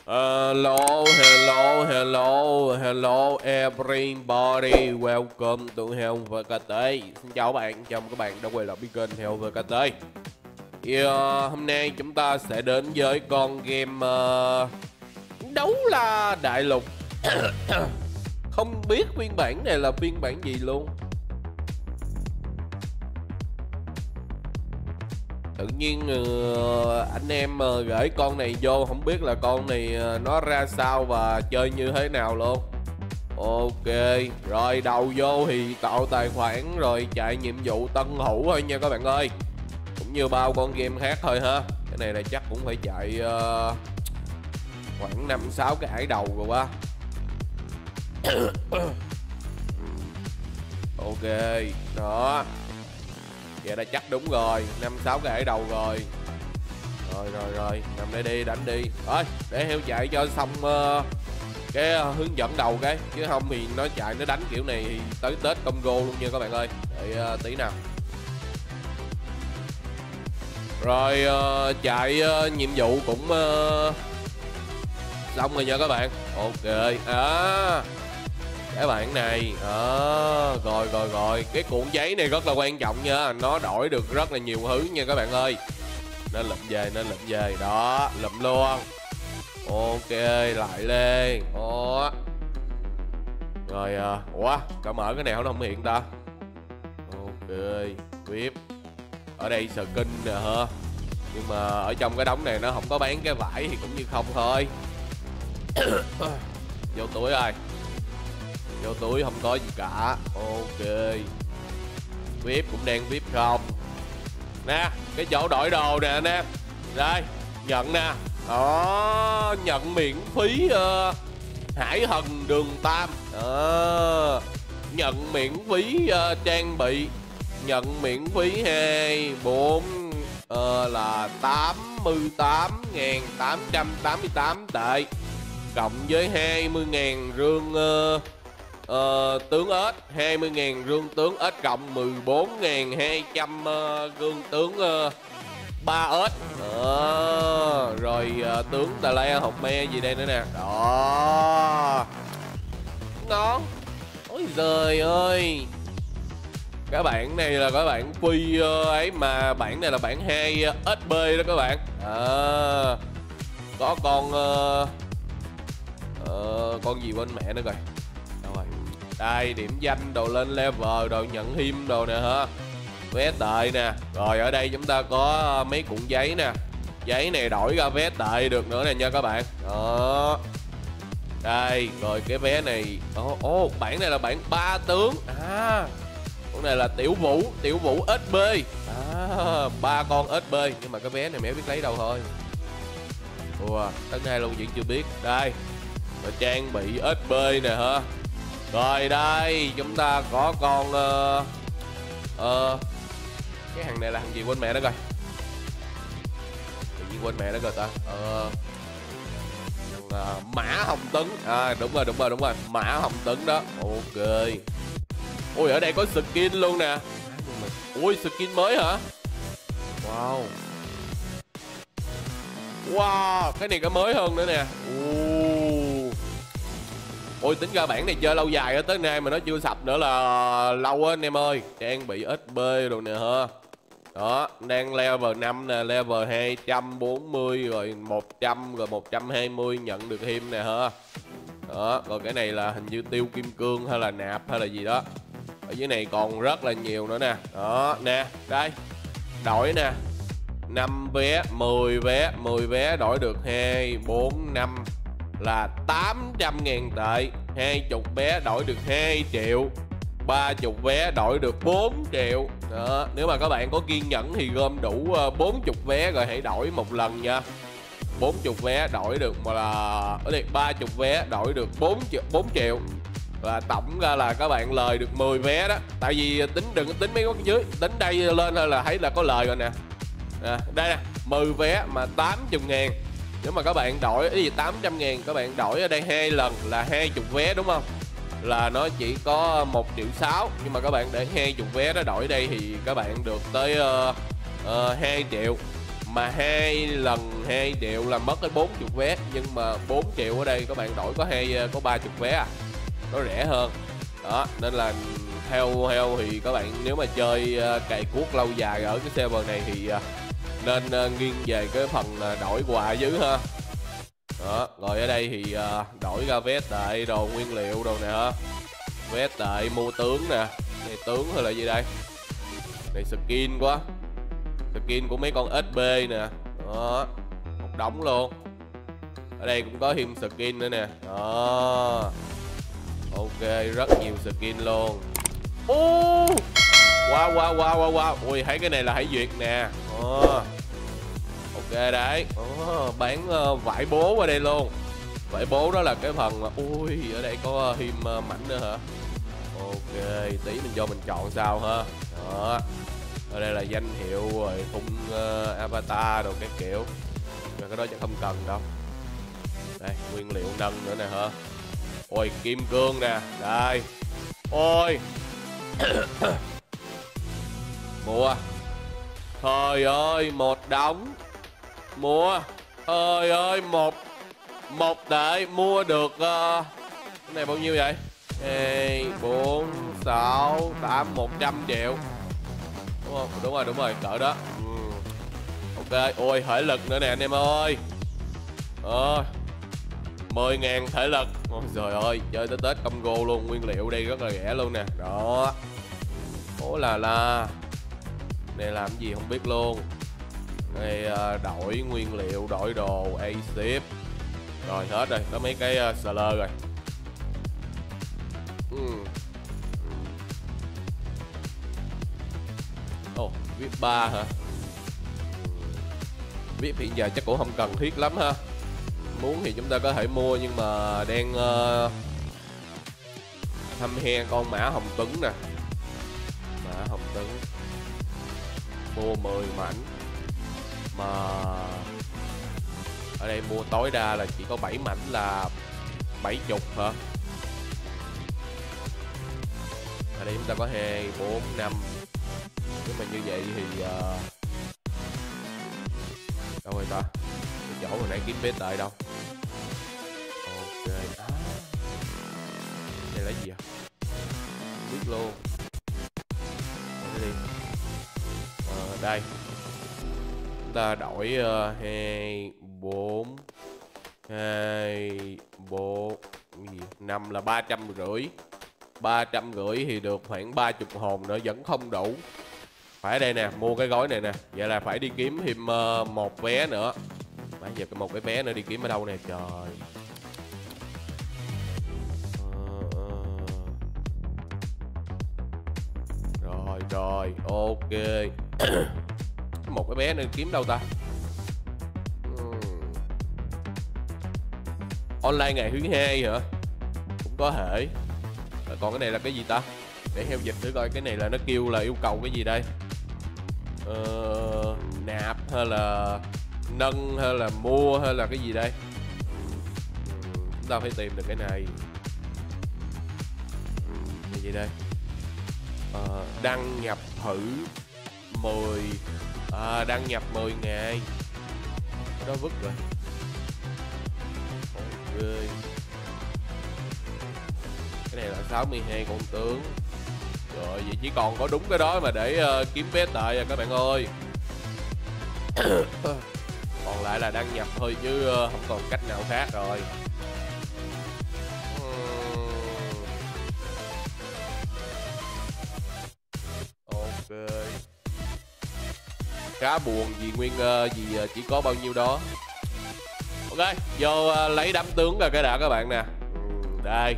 Hello, hello, hello, hello everybody, welcome to Hell VKT. Xin chào các bạn, chào mừng các bạn đã quay lại với kênh Hell VKT. Hôm nay chúng ta sẽ đến với con game đấu la đại lục. Không biết phiên bản này là phiên bản gì luôn. Tự nhiên anh em gửi con này vô, không biết là con này nó ra sao và chơi như thế nào luôn. Ok, rồi đầu vô thì tạo tài khoản rồi chạy nhiệm vụ tân hữu thôi nha các bạn ơi. Cũng như bao con game khác thôi ha. Cái này là chắc cũng phải chạy khoảng 5-6 cái ải đầu rồi quá. Ok, đó. Vậy là chắc đúng rồi, 5-6 cái ải đầu rồi. Rồi, nằm đây đi, đánh đi. Rồi, để heo chạy cho xong cái hướng dẫn đầu cái. Chứ không thì nó chạy, nó đánh kiểu này thì tới Tết combo luôn nha các bạn ơi. Đợi tí nào. Rồi, chạy nhiệm vụ cũng xong rồi nha các bạn. Ok, cái bản này rồi cái cuộn giấy này rất là quan trọng nha, nó đổi được rất là nhiều thứ nha các bạn ơi. Nên lụm về đó, lụm luôn. Ok, lại lên. Rồi ủa sao mở cái nào nó không hiện ta? Ok, VIP ở đây skin nè hả, nhưng mà ở trong cái đống này nó không có bán cái vải thì cũng như không thôi. Vô túi rồi, vô túi không có gì cả. Ok, VIP cũng đang VIP không nè, cái chỗ đổi đồ nè anh em. Đây, nhận nè. Đó, nhận miễn phí Hải Thần Đường Tam. Nhận miễn phí trang bị, nhận miễn phí 4 là 88.888 tệ, cộng với 20.000 rương tướng ếch, 20.000 rương tướng ếch cộng 14.200 rương tướng 3 ếch. Rồi tướng tà la hộp me gì đây nữa nè. Đó, ngon. Ôi giời ơi, cái bản này là cái bản quy ấy mà, bản này là bản 2 SB đó các bạn. Có con gì bên mẹ nữa rồi. Rồi đây, điểm danh đồ lên level, đồ nhận hiêm đồ nè hả, vé tệ nè. Rồi ở đây chúng ta có mấy cuộn giấy nè, giấy này đổi ra vé tệ được nữa nè nha các bạn. Đó, đây rồi cái vé này. Bản này là bản 3 tướng. Con này là tiểu vũ SB. 3 con SB, nhưng mà cái vé này mẹ biết lấy đâu thôi. Tấn 2 luôn vẫn chưa biết. Đây, rồi trang bị SB nè hả. Rồi đây chúng ta có con cái hàng này là hàng gì quên mẹ nó rồi. Tự nhiên quên mẹ nó rồi ta. Mã Hồng Tấn. Đúng rồi, Mã Hồng Tấn đó. Ok. Ôi ở đây có skin luôn nè. Ui skin mới hả? Wow, cái này có mới hơn nữa nè. Ôi tính ra bản này chơi lâu dài á, tới nay mà nó chưa sập nữa là lâu á anh em ơi. Trang bị SB rồi nè hả. Đó, đang level 5 nè, level 240 rồi 100 rồi 120 nhận được hiêm nè hả. Đó, rồi cái này là hình như tiêu kim cương hay là nạp hay là gì đó. Ở dưới này còn rất là nhiều nữa nè. Đó, nè, đây. Đổi nè. 5 vé, 10 vé, 10 vé đổi được 2, 4, 5 là 800.000 tệ. 20 vé đổi được 2 triệu. 30 vé đổi được 4 triệu. Đó, nếu mà các bạn có kiên nhẫn thì gom đủ 40 vé rồi hãy đổi một lần nha. 40 vé đổi được mà là ở đây 30 vé đổi được 4 triệu. Và tổng ra là các bạn lời được 10 vé đó. Tại vì tính đừng có tính mấy con dưới, tính đây lên thôi là thấy là có lời rồi nè. Đây nè, 10 vé mà 80.000. Nếu mà các bạn đổi cái gì 800.000, các bạn đổi ở đây 2 lần là 20 vé đúng không? Là nó chỉ có 1,6 triệu. Nhưng mà các bạn để 20 vé đó đổi đây thì các bạn được tới 2 triệu. Mà 2 lần 2 triệu là mất đến 40 vé. Nhưng mà 4 triệu ở đây các bạn đổi có 30 vé à. Nó rẻ hơn. Đó, nên là theo thì các bạn nếu mà chơi cày cuốc lâu dài ở cái server này thì nên nghiêng về cái phần đổi quà dưới ha. Đó, rồi ở đây thì đổi ra vé tệ, đồ nguyên liệu đồ nè ha. Vé tệ, mua tướng nè. Này tướng hay là gì đây? Này skin quá. Skin của mấy con SB nè. Đó, một đống luôn. Ở đây cũng có thêm skin nữa nè. Đó. Ok, rất nhiều skin luôn. Wow. Ui, thấy cái này là hãy duyệt nè. Ok đấy. Bán vải bố ở đây luôn. Vải bố đó là cái phần mà ui, ở đây có thêm mảnh nữa hả? Ok, tí mình vô mình chọn sao ha. Đó. Ở đây là danh hiệu rồi khung avatar đồ cái kiểu. Mà cái đó chắc không cần đâu. Đây, nguyên liệu nâng nữa nè hả? Ôi, kim cương nè. Đây. Ôi. Mua. Trời ơi, một đống. Mua. Trời ơi, một tệ mua được cái này bao nhiêu vậy? 2, 4, 6, 8, 100 triệu. Đúng không? Đúng rồi, cỡ đó. Ok, ôi thể lực nữa nè anh em ơi. 10.000 thể lực. Ôi trời ơi, chơi tới Tết combo luôn. Nguyên liệu đây rất là rẻ luôn nè. Đó. Ố là này làm gì không biết luôn. Đây đổi nguyên liệu, đổi đồ, A-ship. Rồi hết rồi, có mấy cái slur rồi. VIP 3 hả? VIP hiện giờ chắc cũng không cần thiết lắm ha. Muốn thì chúng ta có thể mua nhưng mà đang thăm he con mã hồng tuấn nè. Mã hồng tuấn mua 10 mảnh mà ở đây mua tối đa là chỉ có 7 mảnh là 70 hả? Ở đây chúng ta có 2, 4, 5. Nếu mà như vậy thì đâu rồi ta? Cái chỗ hồi nãy kiếm vé tệ đâu? Ok. Đây là gì à? Không biết luôn. Đây đi. Đây. Chúng ta đổi 2, 4 2, 4 5 là 350. 350 thì được khoảng 30 hồn nữa vẫn không đủ. Phải đây nè, mua cái gói này nè. Vậy là phải đi kiếm thêm một vé nữa. Bây giờ một cái vé nữa đi kiếm ở đâu nè trời. Rồi, ok. Một cái vé nữa kiếm đâu ta? Online ngày thứ 2 hả? Cũng có thể. Còn cái này là cái gì ta? Để theo dịch thử coi cái này là nó kêu là yêu cầu cái gì đây? Nạp hay là nâng hay là mua hay là cái gì đây? Chúng ta phải tìm được cái này. Cái gì đây? Đăng nhập thử 10 đăng nhập 10 ngày. Cái đó vứt rồi. Ok. Cái này là 62 con tướng. Rồi vậy chỉ còn có đúng cái đó mà để kiếm vé tệ à các bạn ơi. Còn lại là đăng nhập thôi chứ không còn cách nào khác rồi. Ok. Khá buồn vì chỉ có bao nhiêu đó. Ok, vô lấy đám tướng rồi cái đã các bạn nè. Đây.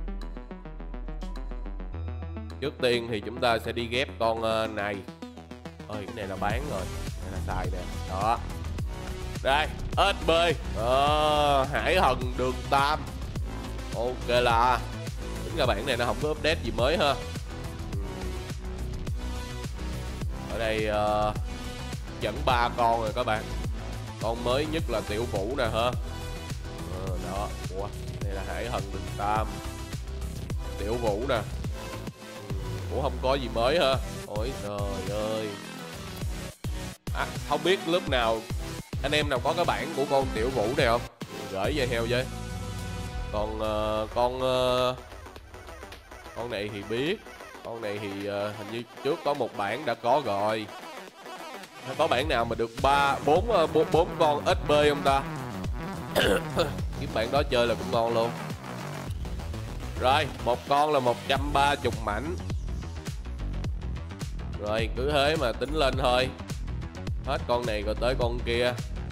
Trước tiên thì chúng ta sẽ đi ghép con này. Ơi cái này là bán rồi. Cái này là xài nè. Đó. Đây, SB. Hải Thần Đường Tam. Ok là tính ra bản này nó không có update gì mới ha. Ở đây dẫn 3 con rồi các bạn. Con mới nhất là Tiểu Vũ nè ha. Đó. Ủa, đây là Hải Thần Đường Tam. Tiểu Vũ nè. Cũng không có gì mới ha. Ôi trời ơi. Không biết lúc nào anh em nào có cái bản của con tiểu vũ này không, gửi về heo với. Còn con này thì biết, con này thì hình như trước có một bản đã có rồi. Có bản nào mà được 4 con SB không ta? Cái bản đó chơi là cũng ngon luôn. Rồi, một con là 130 mảnh. Rồi, cứ thế mà tính lên thôi. Hết con này rồi tới con kia.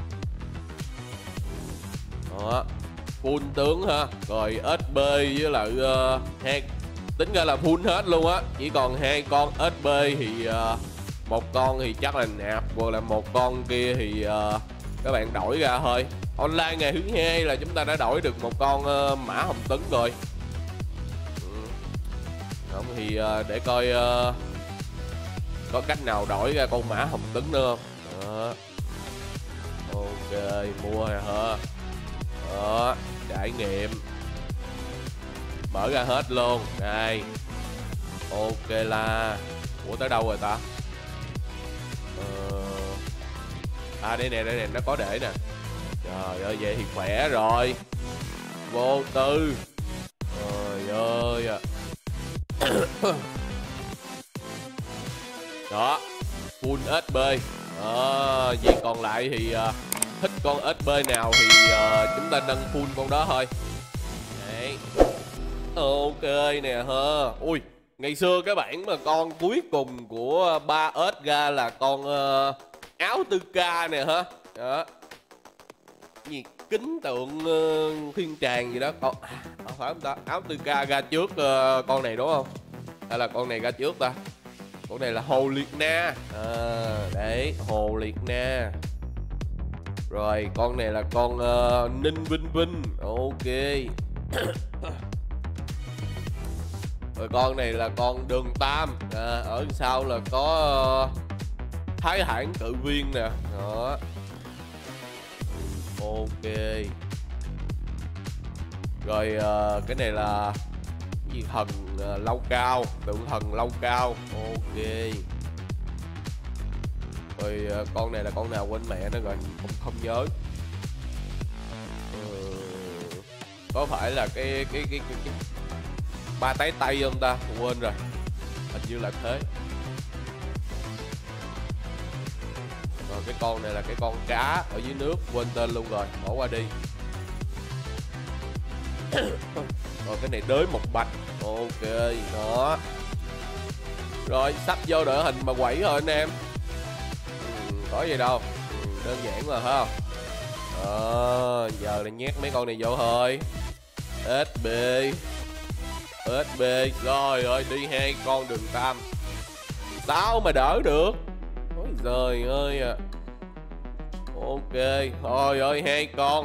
Đó, full tướng ha. Rồi SB với lại hai, tính ra là full hết luôn á. Chỉ còn 2 con SB thì một con thì chắc là nạp, hoặc là một con kia thì các bạn đổi ra thôi. Online ngày thứ 2 là chúng ta đã đổi được một con mã hồng tấn rồi. Không thì để coi có cách nào đổi ra con mã hồng tấn nữa không. Đó. Ok, mua nè hả. Đó, trải nghiệm. Mở ra hết luôn. Đây. Ok là. Ủa tới đâu rồi ta? Đây nè, nó có để nè. Trời ơi, vậy thì khỏe rồi. Vô tư. Trời ơi. Đó, full SB. Việc còn lại thì thích con SB nào thì chúng ta nâng full con đó thôi. Đấy. Ok nè ha. Ui, ngày xưa cái bản mà con cuối cùng của 3S ra là con áo 4K nè ha. Đó. Gì kính tượng thiên tràng gì đó con phải không ta? Áo 4K ra trước con này đúng không? Hay là con này ra trước ta? Con này là Hồ Liệt Na. Đấy, Hồ Liệt Na. Rồi con này là con Ninh Vinh Vinh. Ok. Rồi con này là con Đường Tam. Ở sau là có Thái Hãn Cự Viên nè. Đó. Ok. Rồi cái này là cái gì thần lâu cao, tượng thần lâu cao. Ok. Rồi con này là con nào quên mẹ nó rồi, không nhớ. Có phải là cái ba tái tay không ta? Quên rồi. Hình như là thế. Rồi cái con này là cái con cá ở dưới nước, quên tên luôn rồi, bỏ qua đi. Rồi cái này đới một bạch. Ok, đó. Rồi sắp vô đội hình mà quẩy rồi anh em. Có gì đâu, đơn giản mà phải không? Giờ là nhét mấy con này vô thôi. SB. Rồi ơi, đi 2 con Đường Tam. Sao mà đỡ được? Ôi giời ơi à. Ok, thôi ơi 2 con.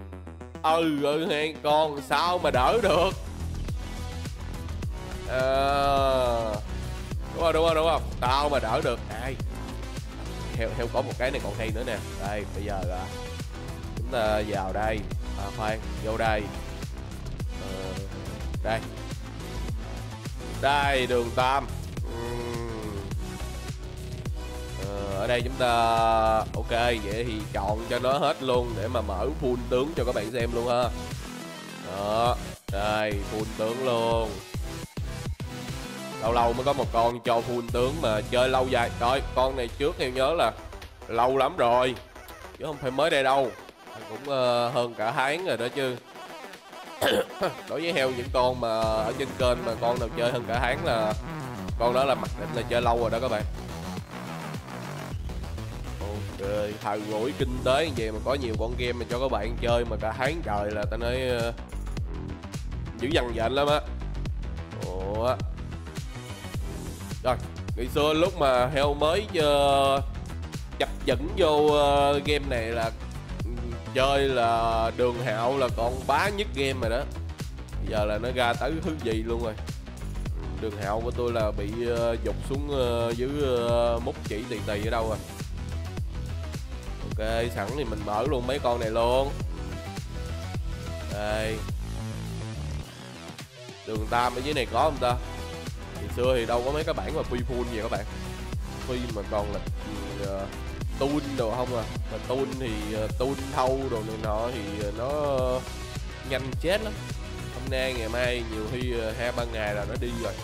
2 con sao mà đỡ được? Đúng không? Tao mà đỡ được. Ai? Heo có một cái này còn hay nữa nè. Đây, bây giờ là chúng ta vào đây. Khoan, vô đây. Đây. Đây, Đường Tam. Ở đây chúng ta ok, vậy thì chọn cho nó hết luôn để mà mở full tướng cho các bạn xem luôn ha. Đó, đây full tướng luôn. Lâu lâu mới có một con cho full tướng mà chơi lâu dài. Rồi, con này trước theo nhớ là lâu lắm rồi chứ không phải mới đây đâu, cũng hơn cả tháng rồi đó chứ. Đối với heo những con mà ở trên kênh mà con nào chơi hơn cả tháng là con đó là mặc định là chơi lâu rồi đó các bạn. Ok, thời buổi kinh tế như vậy mà có nhiều con game mà cho các bạn chơi mà cả tháng trời là ta nói dữ dằn dện lắm á. Ủa. Rồi, ngày xưa lúc mà heo mới chập chững vô game này là chơi là Đường Hạo là còn bá nhất game rồi đó. Bây giờ là nó ra tới thứ gì luôn rồi. Đường Hạo của tôi là bị dục xuống dưới múc chỉ tì ở đâu rồi. Ok, sẵn thì mình mở luôn mấy con này luôn. Đây. Đường Tam ở dưới này có không ta? Thì xưa thì đâu có mấy cái bản mà phi full gì các bạn. Phi mà còn là tun đồ không à. Mà tun thì tun thâu đồ này nọ thì nó nhanh chết lắm. Hôm nay ngày mai nhiều khi 2-3 ngày là nó đi rồi.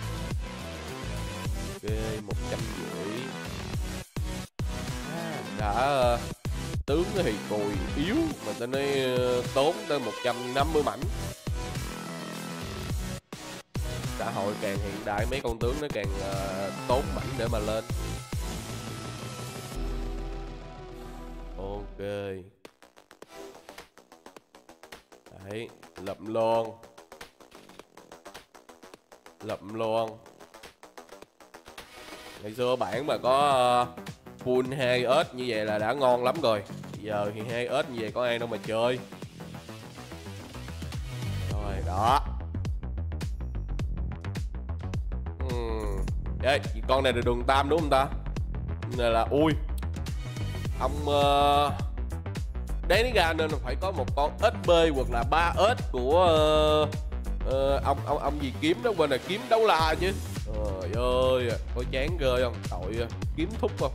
Ok, 150. Đã tướng thì cùi yếu mà ta nói tốn tới 150 mảnh. Xã hội càng hiện đại mấy con tướng nó càng tốn mảnh để mà lên. Ok. Đấy, lụm luôn. Lụm luôn. Ngày xưa bản mà có full 2 ếch như vậy là đã ngon lắm rồi. Giờ thì 2 ếch như vậy có ai đâu mà chơi. Rồi đó. Đây, con này là đường tam đúng không ta? Này là ui. Ông đánh ra nên phải có một con ếch B hoặc là 3 ếch của ông gì kiếm đó, bên này kiếm đấu la chứ. Trời ơi, có chán ghê không? Tội kiếm thúc không?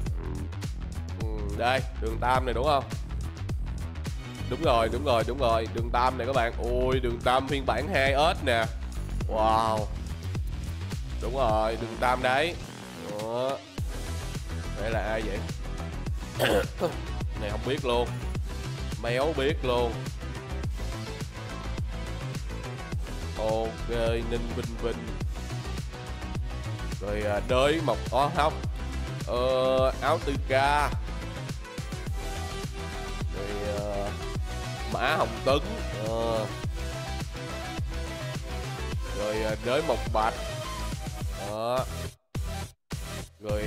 Đây, đường tam này đúng không? Đúng rồi, đường tam này các bạn. Ui, đường tam phiên bản 2 ếch nè. Wow. Đúng rồi, đường tam đấy. Đó. Đây là ai vậy? Này không biết luôn. Méo biết luôn. Ok, Ninh Vinh Vinh. Rồi đới mộc có hóc. Áo tư ca. Rồi mã hồng tấn. Rồi đới mộc bạch. Đó. Rồi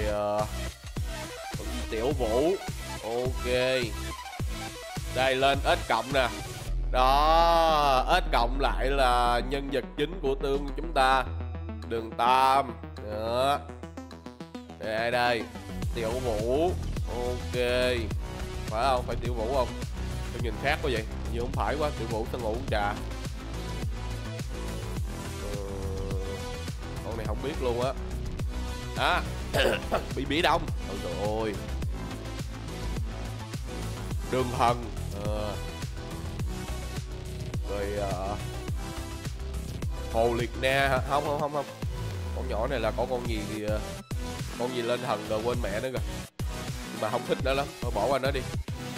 tiểu vũ. Ok. Đây lên ếch cộng nè. Đó, ếch cộng lại là nhân vật chính của tương của chúng ta. Đường tam. Đó. Đây ai đây? Tiểu vũ. Ok. Phải không? Phải tiểu vũ không? Tôi nhìn khác quá vậy. Nhưng không phải quá, tiểu vũ tao ngủ uống trà. Con này không biết luôn á. À, bị đông. Ôi trời ơi. Đường thần. Rồi Hồ Liệt Na hả? Không. Con nhỏ này là có con gì thì, con gì lên thần rồi quên mẹ nữa rồi. Nhưng mà không thích nữa lắm. Thôi bỏ qua nó đi.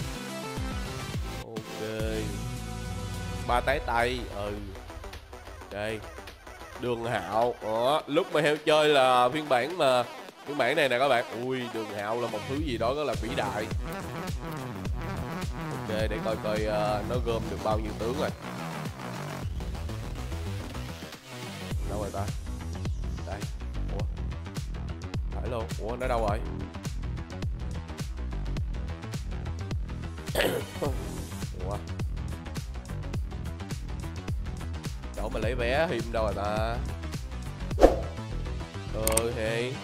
Ok. 3 tái tay. Đây. Đường Hạo. Đó. Lúc mà heo chơi là phiên bản này nè các bạn. Ui, Đường Hạo là một thứ gì đó rất là vĩ đại. Ok, để coi nó gom được bao nhiêu tướng rồi. Đâu rồi ta? Đây. Ủa? Phải luôn. Ủa, nó đâu rồi? Ủa? Chỗ mà lấy vé Hiêm đâu rồi ta? Hey.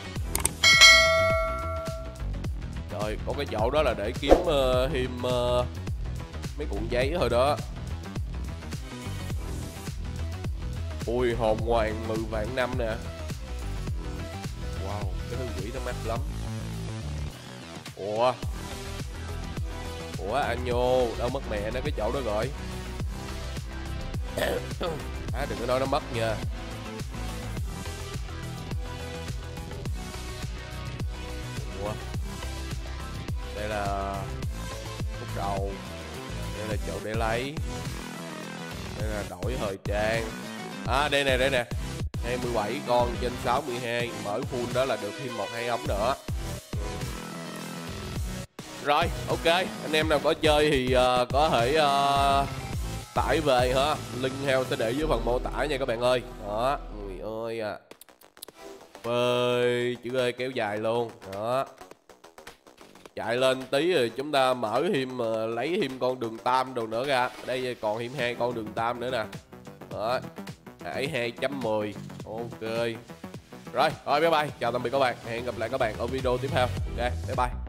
Rồi, có cái chỗ đó là để kiếm Hiêm mấy cuộn giấy thôi đó. Ui, hồn hoàng 10 vạn năm nè. Wow, cái hương quỷ nó mắc lắm. Ủa anh nhô, đâu mất mẹ nó cái chỗ đó rồi. Đừng có nói nó mất nha. Ủa, đây là khúc đầu. Đây là chỗ để lấy. Đây là đổi thời trang. Đây nè 27 con trên 62. Mở full đó là được thêm 1-2 ống nữa. Rồi, ok. Anh em nào có chơi thì có thể tải về hả. Link heo sẽ để dưới phần mô tả nha các bạn ơi. Đó, người ơi Phơi chữ ơi kéo dài luôn. Đó. Chạy lên tí rồi chúng ta mở Hiêm lấy Hiêm con đường tam đồ nữa ra. Đây còn Hiêm 2 con đường tam nữa nè. Đó. Hải 2.10. Ok. Rồi, bye bye. Chào tạm biệt các bạn. Hẹn gặp lại các bạn ở video tiếp theo. Ok, bye bye.